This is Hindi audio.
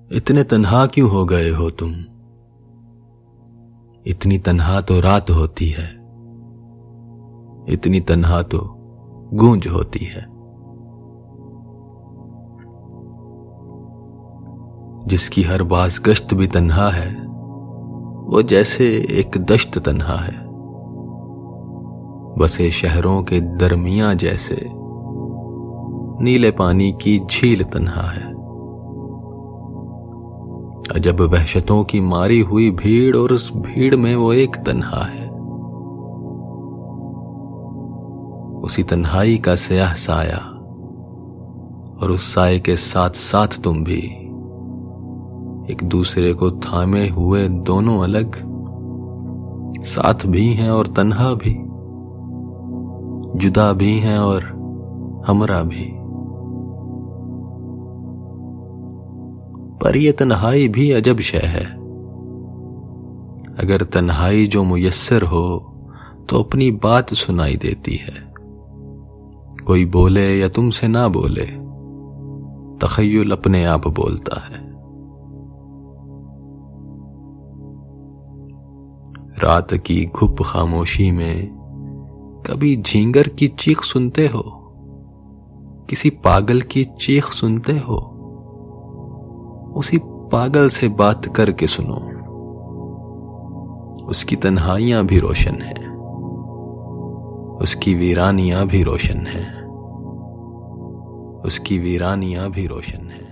इतने तन्हा क्यों हो गए हो तुम? इतनी तन्हा तो रात होती है, इतनी तन्हा तो गूंज होती है। जिसकी हर बाज गश्त भी तन्हा है, वो जैसे एक दश्त तन्हा है। बसे शहरों के दरमियां जैसे नीले पानी की झील तन्हा है। अजब वहशतों की मारी हुई भीड़, और उस भीड़ में वो एक तन्हा है। उसी तन्हाई का स्याह साया, और उस साए के साथ साथ तुम भी, एक दूसरे को थामे हुए दोनों अलग, साथ भी हैं और तन्हा भी, जुदा भी हैं और हमरा भी। पर यह तन्हाई भी अजब शय है। अगर तन्हाई जो मुयस्सर हो तो अपनी बात सुनाई देती है। कोई बोले या तुमसे ना बोले, तखय्युल अपने आप बोलता है। रात की घुप खामोशी में कभी झींगर की चीख सुनते हो? किसी पागल की चीख सुनते हो? उसी पागल से बात करके सुनो। उसकी तन्हाइयां भी रोशन हैं, उसकी वीरानियां भी रोशन हैं, उसकी वीरानियां भी रोशन हैं।